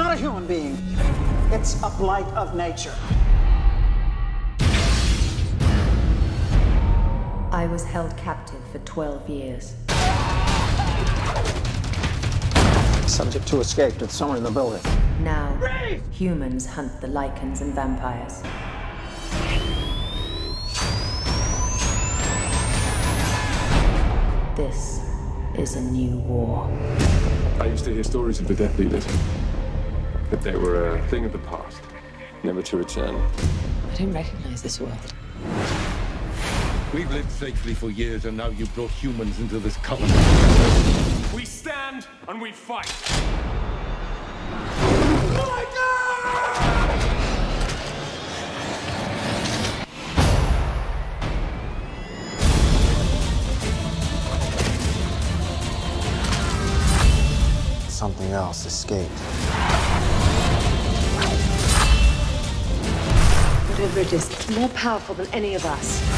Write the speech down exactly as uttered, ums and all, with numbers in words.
not a human being. It's a blight of nature. I was held captive for twelve years. Subject to escape. It's somewhere in the building. Now, Brave! Humans hunt the Lycans and vampires. This is a new war. I used to hear stories of the Death Dealers, that they were a thing of the past, never to return. I don't recognize this world. We've lived safely for years, and now you've brought humans into this covenant. We stand and we fight. Something else escaped. Whatever it is, it's more powerful than any of us.